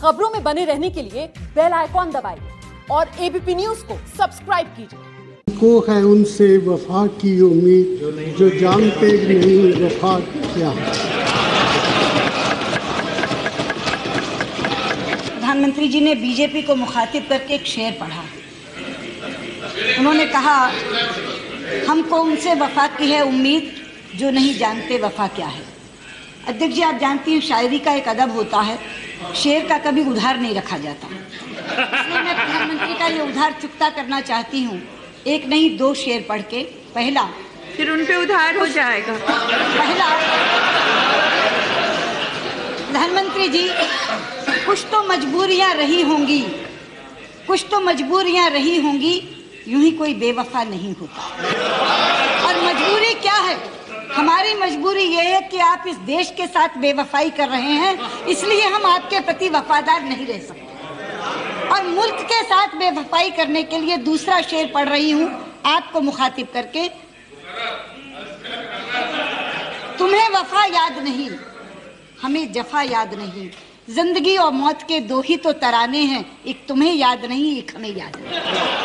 खबरों में बने रहने के लिए बेल आइकॉन दबाइए और एबीपी न्यूज को सब्सक्राइब कीजिए। को है उनसे वफा की उम्मीद जो जानते नहीं वफा क्या है। प्रधानमंत्री जी ने बीजेपी को मुखातिब करके एक शेर पढ़ा। उन्होंने कहा, हमको उनसे वफा की है उम्मीद जो नहीं जानते वफा क्या है। अध्यक्ष जी, आप जानती हैं शायरी का एक अदब होता है, शेर का कभी उधार नहीं रखा जाता। इसलिए मैं प्रधानमंत्री का ये उधार चुकता करना चाहती हूँ, एक नहीं दो शेर पढ़ के। पहला, फिर उन पे उधार हो जाएगा। पहला, प्रधानमंत्री जी, कुछ तो मजबूरियां रही होंगी, कुछ तो मजबूरियां रही होंगी, यूं ही कोई बेवफा नहीं होता। और मजबूरी क्या है? हमारी मजबूरी ये है कि आप इस देश के साथ बेवफाई कर रहे हैं, इसलिए हम आपके प्रति वफादार नहीं रह सकते। और मुल्क के साथ बेवफाई करने के लिए दूसरा शेर पढ़ रही हूं आपको मुखातिब करके। तुम्हें वफा याद नहीं, हमें जफा याद नहीं, जिंदगी और मौत के दो ही तो तराने हैं, एक तुम्हें याद नहीं, एक हमें याद नहीं।